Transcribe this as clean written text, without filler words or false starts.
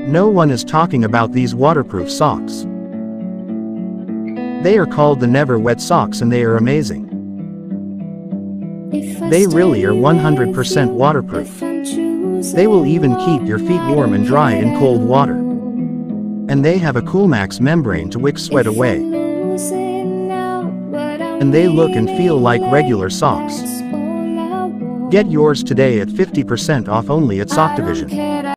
No one is talking about these waterproof socks. They are called the Never Wet socks and they are amazing. They really are 100% waterproof. They will even keep your feet warm and dry in cold water. And they have a Coolmax membrane to wick sweat away. And they look and feel like regular socks. Get yours today at 50% off only at Sock Division.